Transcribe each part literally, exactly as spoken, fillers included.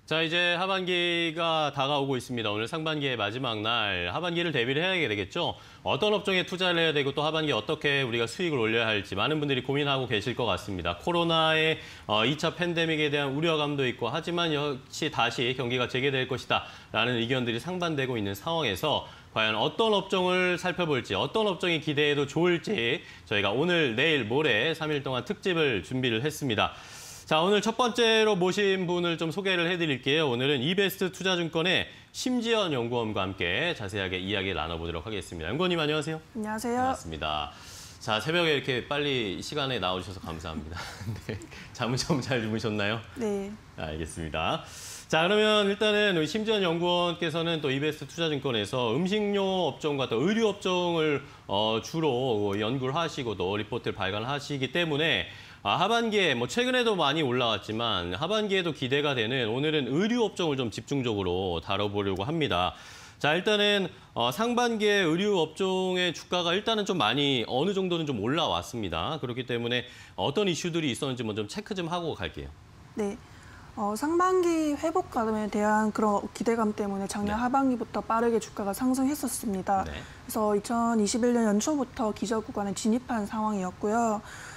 자, 이제 하반기가 다가오고 있습니다. 오늘 상반기의 마지막 날, 하반기를 대비를 해야 되겠죠. 어떤 업종에 투자를 해야 되고 또 하반기에 어떻게 우리가 수익을 올려야 할지 많은 분들이 고민하고 계실 것 같습니다. 코로나의 이 차 팬데믹에 대한 우려감도 있고 하지만 역시 다시 경기가 재개될 것이다 라는 의견들이 상반되고 있는 상황에서 과연 어떤 업종을 살펴볼지, 어떤 업종이 기대해도 좋을지 저희가 오늘, 내일, 모레 삼 일 동안 특집을 준비를 했습니다. 자, 오늘 첫 번째로 모신 분을 좀 소개를 해드릴게요. 오늘은 이베스트 투자증권의 심지연 연구원과 함께 자세하게 이야기 나눠보도록 하겠습니다. 연구원님 안녕하세요. 안녕하세요. 반갑습니다. 자, 새벽에 이렇게 빨리 시간에 나와주셔서 감사합니다. 네, 잠은 좀 잘 주무셨나요? 네. 알겠습니다. 자, 그러면 일단은 우리 심지연 연구원께서는 또 이베스트 투자증권에서 음식료 업종과 또 의류 업종을 어, 주로 연구를 하시고 또 리포트를 발간하시기 때문에 아, 하반기에 뭐 최근에도 많이 올라왔지만 하반기에도 기대가 되는 오늘은 의류 업종을 좀 집중적으로 다뤄보려고 합니다. 자, 일단은 어, 상반기에 의류 업종의 주가가 일단은 좀 많이 어느 정도는 좀 올라왔습니다. 그렇기 때문에 어떤 이슈들이 있었는지 먼저 좀 체크 좀 하고 갈게요. 네. 어, 상반기 회복감에 대한 그런 기대감 때문에 작년 네. 하반기부터 빠르게 주가가 상승했었습니다. 네. 그래서 이천이십일 년 연초부터 기저 구간에 진입한 상황이었고요.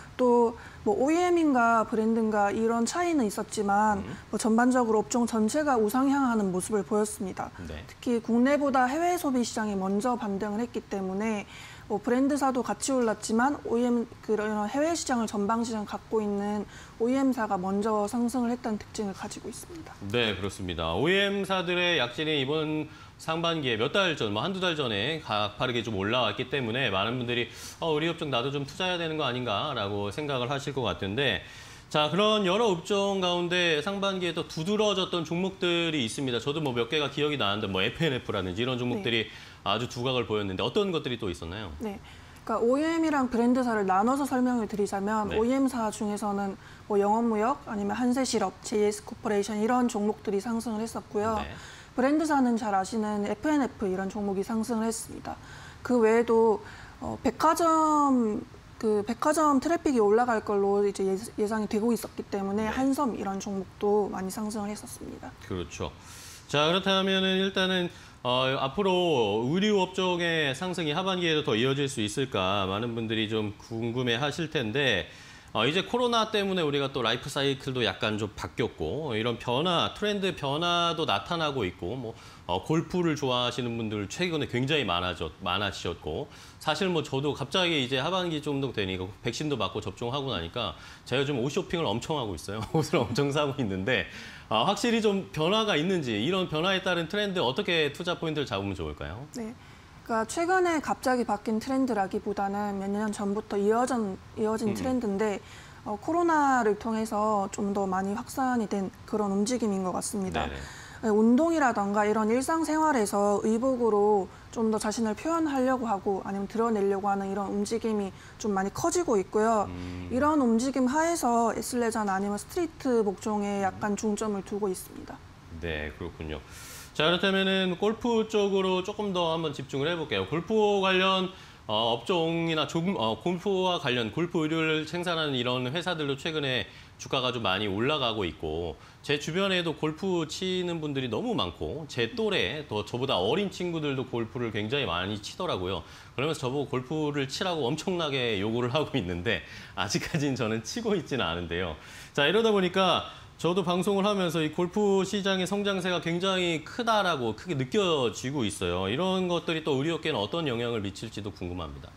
또 뭐 오이엠인가 브랜드인가 이런 차이는 있었지만 음. 뭐 전반적으로 업종 전체가 우상향하는 모습을 보였습니다. 네. 특히 국내보다 해외 소비 시장이 먼저 반등을 했기 때문에 뭐 브랜드사도 같이 올랐지만 오이엠 그런 해외 시장을 전방 시장 갖고 있는 오이엠사가 먼저 상승을 했다는 특징을 가지고 있습니다. 네, 그렇습니다. 오이엠사들의 약진이 이번 상반기에 몇 달 전, 뭐 한두 달 전에 가파르게 좀 올라왔기 때문에 많은 분들이 어, 의류 업종 나도 좀 투자해야 되는 거 아닌가라고 생각을 하실 것 같은데 자, 그런 여러 업종 가운데 상반기에 또 두드러졌던 종목들이 있습니다. 저도 뭐 몇 개가 기억이 나는데 뭐 에프앤에프라든지 이런 종목들이 네. 아주 두각을 보였는데 어떤 것들이 또 있었나요? 네. 그러니까 오이엠이랑 브랜드사를 나눠서 설명을 드리자면 네. 오이엠사 중에서는 뭐 영업무역 아니면 한세실업, 제이에스코퍼레이션 이런 종목들이 상승을 했었고요. 네. 브랜드사는 잘 아시는 에프앤에프 이런 종목이 상승을 했습니다. 그 외에도 어, 백화점 그 백화점 트래픽이 올라갈 걸로 이제 예상이 되고 있었기 때문에 네. 한섬 이런 종목도 많이 상승을 했었습니다. 그렇죠. 자, 그렇다면은 일단은 어, 앞으로 의류 업종의 상승이 하반기에도 더 이어질 수 있을까 많은 분들이 좀 궁금해 하실 텐데 어, 이제 코로나 때문에 우리가 또 라이프 사이클도 약간 좀 바뀌었고 이런 변화, 트렌드 변화도 나타나고 있고 뭐 어, 골프를 좋아하시는 분들 최근에 굉장히 많아졌, 많아지셨고 사실 뭐 저도 갑자기 이제 하반기 정도 되니까 백신도 맞고 접종하고 나니까 제가 좀 옷 쇼핑을 엄청 하고 있어요. 옷을 엄청 사고 있는데 어, 확실히 좀 변화가 있는지 이런 변화에 따른 트렌드 어떻게 투자 포인트를 잡으면 좋을까요? 네. 그러니까 최근에 갑자기 바뀐 트렌드라기보다는 몇 년 전부터 이어진, 이어진 음. 트렌드인데 어, 코로나를 통해서 좀 더 많이 확산이 된 그런 움직임인 것 같습니다. 네네. 운동이라던가 이런 일상생활에서 의복으로 좀 더 자신을 표현하려고 하고 아니면 드러내려고 하는 이런 움직임이 좀 많이 커지고 있고요. 음. 이런 움직임 하에서 애슬레저나 아니면 스트리트 복종에 약간 중점을 두고 있습니다. 네, 그렇군요. 자, 그렇다면은 골프 쪽으로 조금 더 한번 집중을 해볼게요. 골프 관련 어, 업종이나 조금 어, 골프와 관련 골프 의류를 생산하는 이런 회사들도 최근에 주가가 좀 많이 올라가고 있고 제 주변에도 골프 치는 분들이 너무 많고 제 또래 더 저보다 어린 친구들도 골프를 굉장히 많이 치더라고요. 그러면서 저보고 골프를 치라고 엄청나게 요구를 하고 있는데 아직까지는 저는 치고 있지는 않은데요. 자, 이러다 보니까 저도 방송을 하면서 이 골프 시장의 성장세가 굉장히 크다라고 크게 느껴지고 있어요. 이런 것들이 또 의류업계는 어떤 영향을 미칠지도 궁금합니다.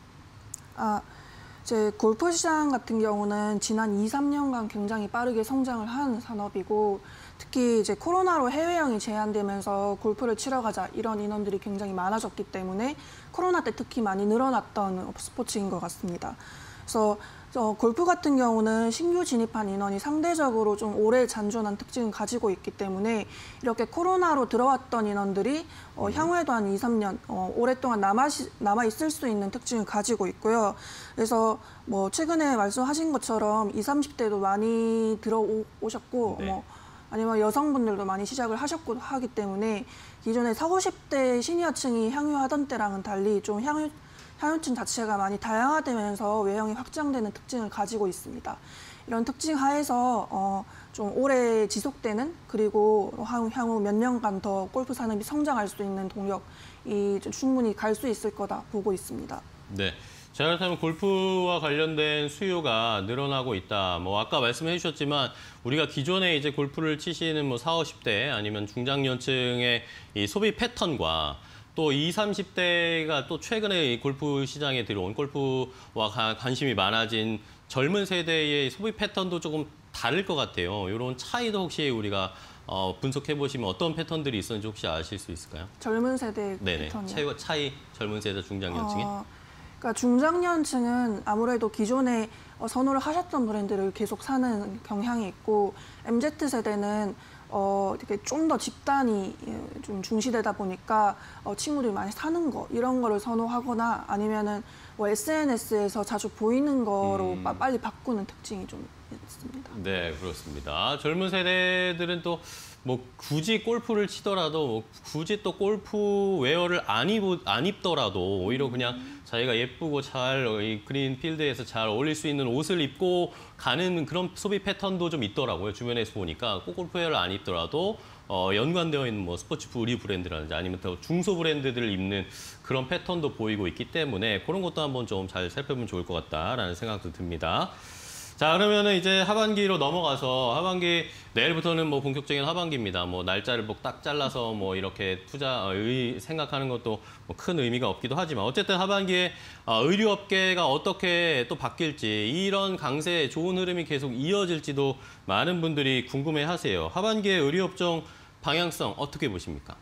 아, 이제 골프 시장 같은 경우는 지난 이, 삼 년간 굉장히 빠르게 성장을 한 산업이고 특히 이제 코로나로 해외여행이 제한되면서 골프를 치러 가자 이런 인원들이 굉장히 많아졌기 때문에 코로나 때 특히 많이 늘어났던 스포츠인 것 같습니다. 그래서 어, 골프 같은 경우는 신규 진입한 인원이 상대적으로 좀 오래 잔존한 특징을 가지고 있기 때문에 이렇게 코로나로 들어왔던 인원들이 어, 향후에도 한 이, 삼 년 어, 오랫동안 남아, 남아있을 수 있는 특징을 가지고 있고요. 그래서 뭐 최근에 말씀하신 것처럼 이십, 삼십 대도 많이 들어오셨고 네. 뭐 아니면 여성분들도 많이 시작을 하셨고 하기 때문에 기존에 사십, 오십 대 시니어층이 향유하던 때랑은 달리 좀 향유 향유층 자체가 많이 다양화되면서 외형이 확장되는 특징을 가지고 있습니다. 이런 특징 하에서 어, 좀 오래 지속되는 그리고 향- 향후 몇 년간 더 골프 산업이 성장할 수 있는 동력이 좀 충분히 갈 수 있을 거다 보고 있습니다. 네. 자, 그렇다면 골프와 관련된 수요가 늘어나고 있다. 뭐 아까 말씀해 주셨지만 우리가 기존에 이제 골프를 치시는 뭐 사오십 대 아니면 중장년층의 이 소비 패턴과 또 이십, 삼십 대가 또 최근에 이 골프 시장에 들어온 골프와 가- 관심이 많아진 젊은 세대의 소비 패턴도 조금 다를 것 같아요. 이런 차이도 혹시 우리가 어, 분석해 보시면 어떤 패턴들이 있었는지 혹시 아실 수 있을까요? 젊은 세대 네네. 패턴이요. 차이, 차이 젊은 세대 중장년층에. 어, 그러니까 중장년층은 아무래도 기존에 어, 선호를 하셨던 브랜드를 계속 사는 경향이 있고 엠지 세대는 어, 이렇게 좀 더 집단이 예, 좀 중시되다 보니까 어, 친구들이 많이 사는 거 이런 거를 선호하거나 아니면은 뭐 에스엔에스에서 자주 보이는 거로 음. 빠- 빨리 바꾸는 특징이 좀 있습니다. 네, 그렇습니다. 젊은 세대들은 또 뭐 굳이 골프를 치더라도 뭐 굳이 또 골프 웨어를 안, 입, 안 입더라도 오히려 그냥 자기가 예쁘고 잘 이 그린 필드에서 잘 어울릴 수 있는 옷을 입고 가는 그런 소비 패턴도 좀 있더라고요. 주변에서 보니까 꼭 골프웨어를 안 입더라도 어, 연관되어 있는 뭐 스포츠 의류 브랜드라든지 아니면 더 중소 브랜드들을 입는 그런 패턴도 보이고 있기 때문에 그런 것도 한번 좀 잘 살펴보면 좋을 것 같다라는 생각도 듭니다. 자, 그러면은 이제 하반기로 넘어가서 하반기 내일부터는 뭐 본격적인 하반기입니다. 뭐 날짜를 뭐 딱 잘라서 뭐 이렇게 투자 어, 의, 생각하는 것도 뭐 큰 의미가 없기도 하지만 어쨌든 하반기에 어, 의류업계가 어떻게 또 바뀔지 이런 강세 좋은 흐름이 계속 이어질지도 많은 분들이 궁금해하세요. 하반기에 의류업종 방향성 어떻게 보십니까?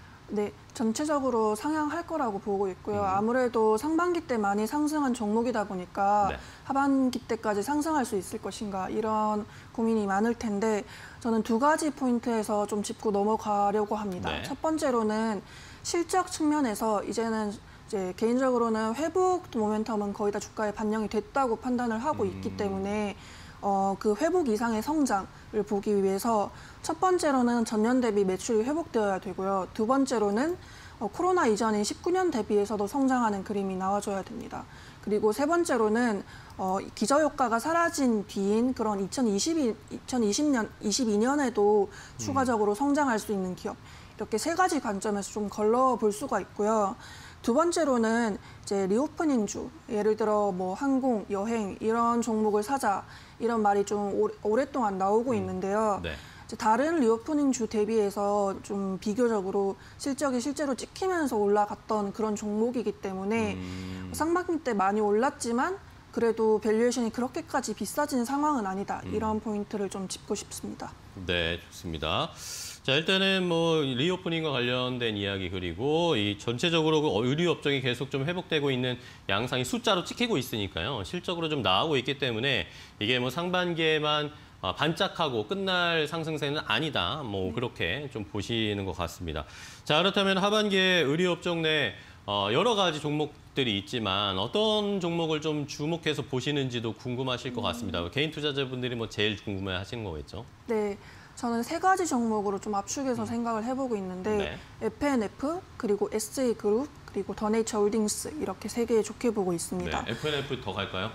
네, 전체적으로 상향할 거라고 보고 있고요. 음. 아무래도 상반기 때 많이 상승한 종목이다 보니까 네. 하반기 때까지 상승할 수 있을 것인가 이런 고민이 많을 텐데 저는 두 가지 포인트에서 좀 짚고 넘어가려고 합니다. 네. 첫 번째로는 실적 측면에서 이제는 이제 개인적으로는 회복 모멘텀은 거의 다 주가에 반영이 됐다고 판단을 하고 음. 있기 때문에 어, 그 회복 이상의 성장을 보기 위해서 첫 번째로는 전년 대비 매출이 회복되어야 되고요. 두 번째로는 어, 코로나 이전인 십구 년 대비해서도 성장하는 그림이 나와줘야 됩니다. 그리고 세 번째로는 어, 기저효과가 사라진 뒤인 그런 이천이십이, 이천이십 년, 이십이 년에도 추가적으로 성장할 수 있는 기업. 이렇게 세 가지 관점에서 좀 걸러볼 수가 있고요. 두 번째로는 이제 리오프닝주, 예를 들어 뭐 항공, 여행 이런 종목을 사자 이런 말이 좀 오래, 오랫동안 나오고 있는데요. 네. 이제 다른 리오프닝주 대비해서 좀 비교적으로 실적이 실제로 찍히면서 올라갔던 그런 종목이기 때문에 음. 상반기 때 많이 올랐지만 그래도 밸류에이션이 그렇게까지 비싸진 상황은 아니다. 이런 포인트를 좀 짚고 싶습니다. 네, 좋습니다. 자, 일단은 뭐 리오프닝과 관련된 이야기 그리고 이 전체적으로 그 의류 업종이 계속 좀 회복되고 있는 양상이 숫자로 찍히고 있으니까요. 실적으로 좀 나오고 있기 때문에 이게 뭐 상반기에만 아, 반짝하고 끝날 상승세는 아니다. 뭐 그렇게 좀 보시는 것 같습니다. 자, 그렇다면 하반기에 의류 업종 내 어, 여러 가지 종목들이 있지만 어떤 종목을 좀 주목해서 보시는지도 궁금하실 것 같습니다. 개인 투자자분들이 뭐 제일 궁금해 하시는 거겠죠? 네. 저는 세 가지 종목으로 좀 압축해서 생각을 해보고 있는데 네. 에프앤에프, 그리고 에스제이그룹, 그리고 더네이처홀딩스 이렇게 세 개 좋게 보고 있습니다. 네, 에프앤에프 더 갈까요?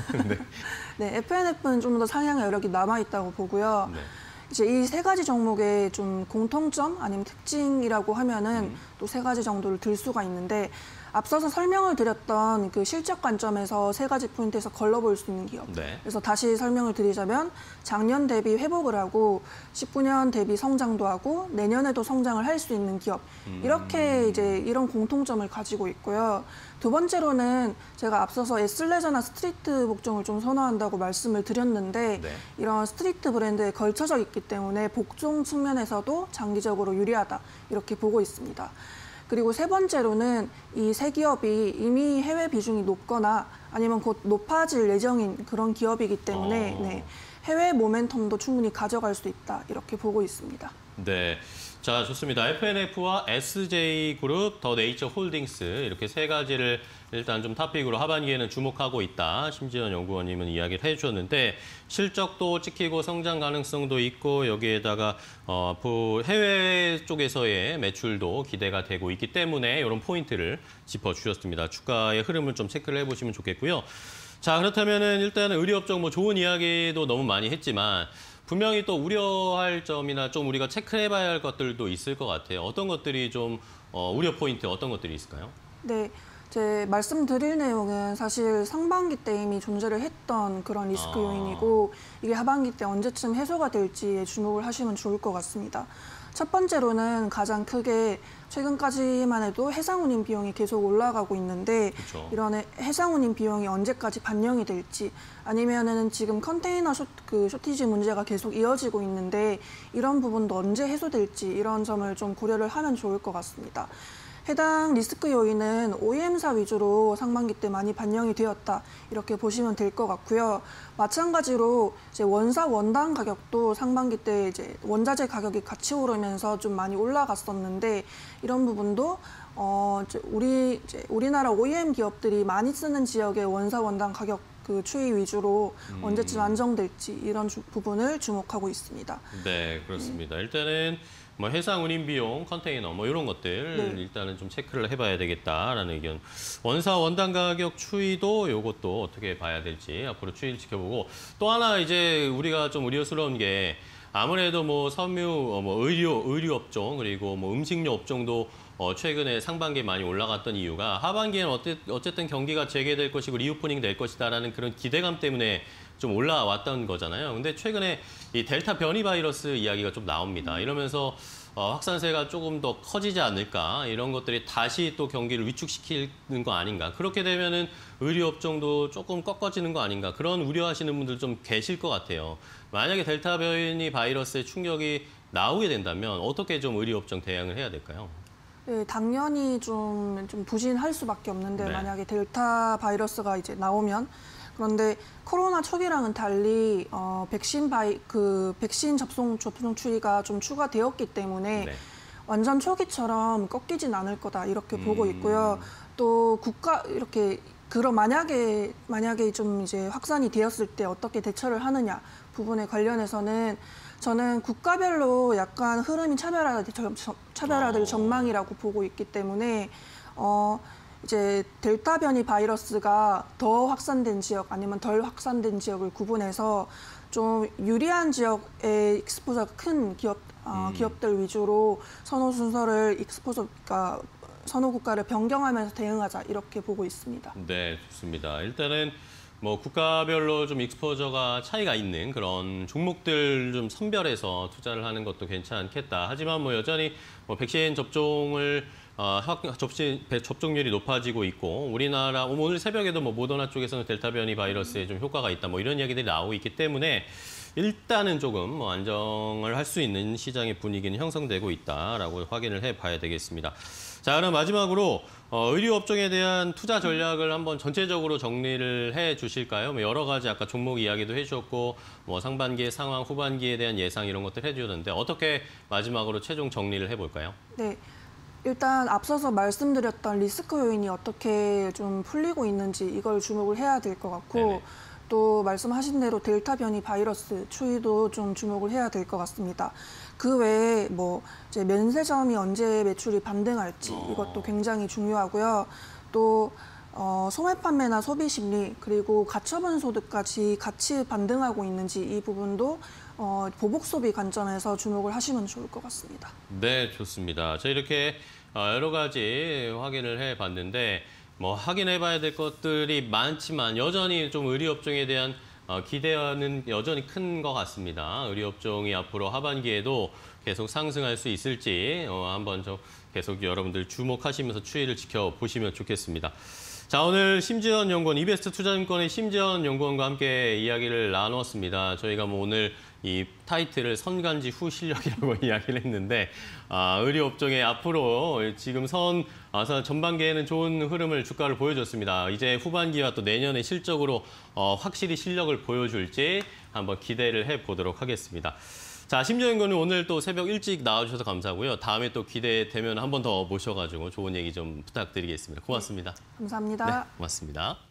네, 에프앤에프는 좀 더 상향 여력이 남아있다고 보고요. 네. 이제 이 세 가지 종목의 좀 공통점 아니면 특징이라고 하면은 음. 또 세 가지 정도를 들 수가 있는데 앞서서 설명을 드렸던 그 실적 관점에서 세 가지 포인트에서 걸러볼 수 있는 기업. 네. 그래서 다시 설명을 드리자면 작년 대비 회복을 하고 십구 년 대비 성장도 하고 내년에도 성장을 할 수 있는 기업. 음. 이렇게 이제 이런 공통점을 가지고 있고요. 두 번째로는 제가 앞서서 에슬레저나 스트리트 복종을 좀 선호한다고 말씀을 드렸는데 네. 이런 스트리트 브랜드에 걸쳐져 있기 때문에 복종 측면에서도 장기적으로 유리하다 이렇게 보고 있습니다. 그리고 세 번째로는 이 세 기업이 이미 해외 비중이 높거나 아니면 곧 높아질 예정인 그런 기업이기 때문에 어. 네, 해외 모멘텀도 충분히 가져갈 수 있다 이렇게 보고 있습니다. 네. 자, 좋습니다. 에프앤에프와 에스제이그룹, 더 네이처 홀딩스 이렇게 세 가지를 일단 좀 토픽으로 하반기에는 주목하고 있다. 심지현 연구원님은 이야기를 해주셨는데 실적도 찍히고 성장 가능성도 있고 여기에다가 어, 해외 쪽에서의 매출도 기대가 되고 있기 때문에 이런 포인트를 짚어주셨습니다. 주가의 흐름을 좀 체크를 해보시면 좋겠고요. 자, 그렇다면은 일단은 의료업종 뭐 좋은 이야기도 너무 많이 했지만 분명히 또 우려할 점이나 좀 우리가 체크해봐야 할 것들도 있을 것 같아요. 어떤 것들이 좀 어, 우려 포인트 어떤 것들이 있을까요? 네, 제 말씀드릴 내용은 사실 상반기 때 이미 존재를 했던 그런 리스크 아. 요인이고 이게 하반기 때 언제쯤 해소가 될지에 주목을 하시면 좋을 것 같습니다. 첫 번째로는 가장 크게 최근까지만 해도 해상 운임 비용이 계속 올라가고 있는데 그쵸. 이런 해- 해상 운임 비용이 언제까지 반영이 될지 아니면은 지금 컨테이너 쇼, 그 쇼티지 문제가 계속 이어지고 있는데 이런 부분도 언제 해소될지 이런 점을 좀 고려를 하면 좋을 것 같습니다. 해당 리스크 요인은 오이엠사 위주로 상반기 때 많이 반영이 되었다 이렇게 보시면 될 것 같고요. 마찬가지로 이제 원사 원당 가격도 상반기 때 이제 원자재 가격이 같이 오르면서 좀 많이 올라갔었는데 이런 부분도 어 이제 우리 이제 우리나라 오이엠 기업들이 많이 쓰는 지역의 원사 원당 가격 그 추이 위주로 음. 언제쯤 안정될지 이런 주, 부분을 주목하고 있습니다. 네, 그렇습니다. 일단은 뭐 해상 운임 비용, 컨테이너 뭐 이런 것들 네. 일단은 좀 체크를 해봐야 되겠다라는 의견. 원사 원당 가격 추이도 이것도 어떻게 봐야 될지 앞으로 추이를 지켜보고 또 하나 이제 우리가 좀 우려스러운 게 아무래도 뭐 섬유, 어, 뭐 의료 의류 업종 그리고 뭐 음식료 업종도 어, 최근에 상반기에 많이 올라갔던 이유가 하반기에는 어때, 어쨌든 경기가 재개될 것이고 리오프닝 될 것이다라는 그런 기대감 때문에 좀 올라왔던 거잖아요. 근데 최근에 이 델타 변이 바이러스 이야기가 좀 나옵니다. 이러면서 어, 확산세가 조금 더 커지지 않을까 이런 것들이 다시 또 경기를 위축시키는 거 아닌가. 그렇게 되면은 의료업종도 조금 꺾어지는 거 아닌가. 그런 우려하시는 분들 좀 계실 것 같아요. 만약에 델타 변이 바이러스의 충격이 나오게 된다면 어떻게 좀 의료업종 대응을 해야 될까요? 네, 당연히 좀, 좀 부진할 수밖에 없는데 네. 만약에 델타 바이러스가 이제 나오면 그런데 코로나 초기랑은 달리 어, 백신 바이 그 백신 접종 접종 추이가 좀 추가되었기 때문에 네. 완전 초기처럼 꺾이진 않을 거다 이렇게 보고 음. 있고요. 또 국가 이렇게 그런 만약에 만약에 좀 이제 확산이 되었을 때 어떻게 대처를 하느냐 부분에 관련해서는 저는 국가별로 약간 흐름이 차별화될, 차별화될 어. 전망이라고 보고 있기 때문에 어, 이제 델타 변이 바이러스가 더 확산된 지역 아니면 덜 확산된 지역을 구분해서 좀 유리한 지역의 익스포저가 큰 기업, 어, 음. 기업들 위주로 선호 순서를 익스포저, 그러니까 선호 국가를 변경하면서 대응하자 이렇게 보고 있습니다. 네, 좋습니다. 일단은 뭐 국가별로 좀 익스포저가 차이가 있는 그런 종목들 좀 선별해서 투자를 하는 것도 괜찮겠다. 하지만 뭐 여전히 뭐 백신 접종을 어, 확, 접시, 접종률이 높아지고 있고 우리나라 오늘 새벽에도 뭐 모더나 쪽에서는 델타 변이 바이러스에 좀 효과가 있다 뭐 이런 이야기들이 나오고 있기 때문에 일단은 조금 뭐 안정을 할 수 있는 시장의 분위기는 형성되고 있다라고 확인을 해봐야 되겠습니다. 자, 그럼 마지막으로 어, 의류 업종에 대한 투자 전략을 한번 전체적으로 정리를 해 주실까요? 뭐 여러 가지 아까 종목 이야기도 해주셨고 뭐 상반기의 상황, 후반기에 대한 예상 이런 것들 해주셨는데 어떻게 마지막으로 최종 정리를 해볼까요? 네. 일단 앞서서 말씀드렸던 리스크 요인이 어떻게 좀 풀리고 있는지 이걸 주목을 해야 될 것 같고 네네. 또 말씀하신 대로 델타 변이 바이러스 추이도 좀 주목을 해야 될 것 같습니다. 그 외에 뭐 이제 면세점이 언제 매출이 반등할지 어. 이것도 굉장히 중요하고요. 또 어, 소매 판매나 소비 심리 그리고 가처분 소득까지 같이 반등하고 있는지 이 부분도 어, 보복 소비 관점에서 주목을 하시면 좋을 것 같습니다. 네, 좋습니다. 저 이렇게 어, 여러 가지 확인을 해봤는데 뭐 확인해봐야 될 것들이 많지만 여전히 좀 의류업종에 대한 어, 기대는 여전히 큰 것 같습니다. 의류업종이 앞으로 하반기에도 계속 상승할 수 있을지 어, 한번 좀 계속 여러분들 주목하시면서 추이를 지켜보시면 좋겠습니다. 자, 오늘 심지현 연구원, 이베스트 투자증권의 심지현 연구원과 함께 이야기를 나눴습니다. 저희가 뭐 오늘 이 타이틀을 선간지 후 실력이라고 이야기를 했는데 아, 의료업종의 앞으로 지금 선 아, 전반기에는 좋은 흐름을 주가를 보여줬습니다. 이제 후반기와 또 내년에 실적으로 어, 확실히 실력을 보여줄지 한번 기대를 해보도록 하겠습니다. 자, 심지현 연구원은 오늘 또 새벽 일찍 나와주셔서 감사하고요. 다음에 또 기대되면 한 번 더 모셔가지고 좋은 얘기 좀 부탁드리겠습니다. 고맙습니다. 감사합니다. 네, 고맙습니다.